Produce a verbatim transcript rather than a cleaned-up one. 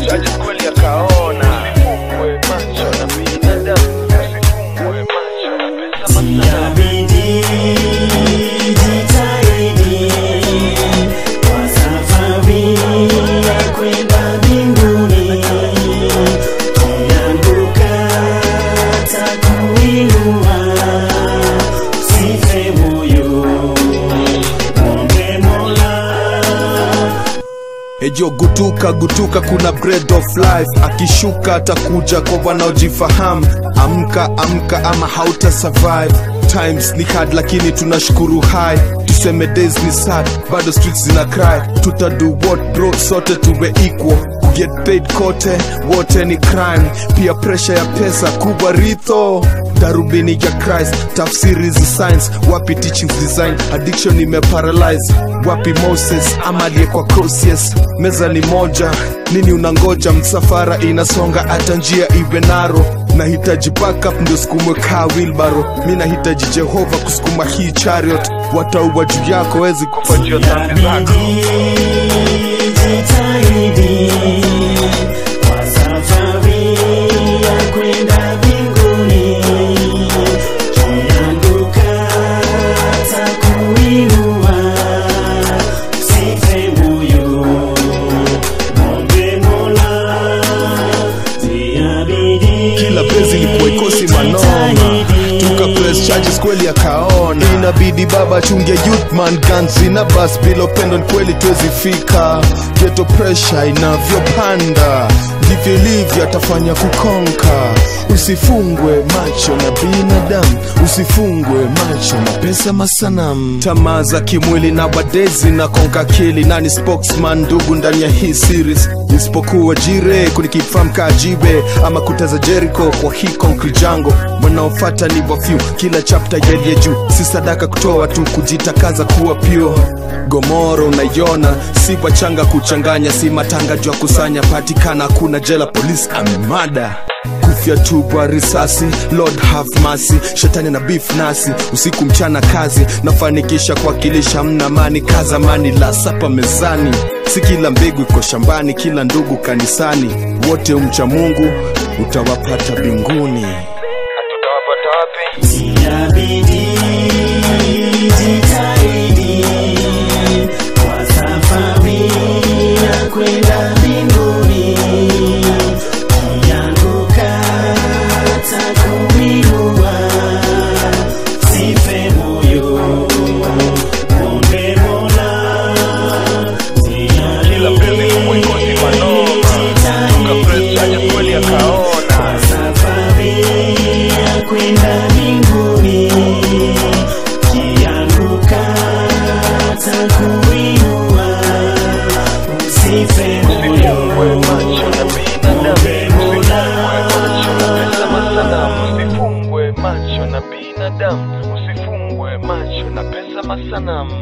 press charges kweli akaona. Usifungwe macho na binadamu, usifungwe macho na pesa masanamu. Ejo gutuka gutuka kuna bread of life, akishuka atakuja kwa wanaojifahamu. Amka amka ama hauta survive. Times ni hard lakini tunashukuru high. Tuseme days ni sad, bado streets zina cry. Tuta do what bro, sote tuwe equal. Get paid kote, wote ni crime. Pia pressure ya pesa kubwa ritho. Darubini ya Christ, tafsiri zi science. Wapi teachings design, addiction ime paralyze. Wapi Moses, ama liye kwa cross yes. Meza ni moja, nini unangoja? Msafara inasonga ata njia iwe naro. Nahitaji backup ndio sukumwe kaa wheelbarrow. Mi nahitaji Jehova kusukuma hii chariot. Watauwa juu yako wezi kufajia dhambi zako. Kila bezi ilikuwa ikosi manoma. Tuka press charges kweli akaona. Inabidi baba chunge youth man guns na bus. Bila upendo kweli tuwezi fika. Ghetto pressure inavyopanda, ndivyo ilivyo atafanya kukonka. Usifungwe macho na binadamu, usifungwe macho na pesa masanamu. Tamaa za kimwili na wadezi na konka kili. Nani spokesman ndugu ndani ya hii series? Isipokuwa jire kunikifam kajibe ama kutaza Jericho kwa hii concrete jango. Wanaofata ni wafyu, kila chapter yelie juu. Si sadaka kutoa tu, kujitakaza kuwa pure. Gomoro unaiona, si wachanga kuchanganya. Si matanga jua kusanya, patikana kuna jela police amemada. Kufia tubwa risasi, Lord have mercy. Shetani na beef nasi, usiku mchana kazi. Nafanikisha kuwakilisha mna mani, kaza mani la sapa mezani. Si kila mbegu iko shambani, kila ndugu kanisani. Wote umcha Mungu, utawapata binguni. Tutawapata wapi? Inabidi jitahidi kwa safari ya kwenda mbinguni. Ukianguka atakuinua, usife moyo, ombe Mola. Kila bezi ilikuwa ikosi manoma. Tuka press charges kweli akaona. Safari ya kwenda mbinguni. Ukianguka atakuinua, usife moyo, usifungwe macho na binadamu, usifungwe macho na pesa masanamu.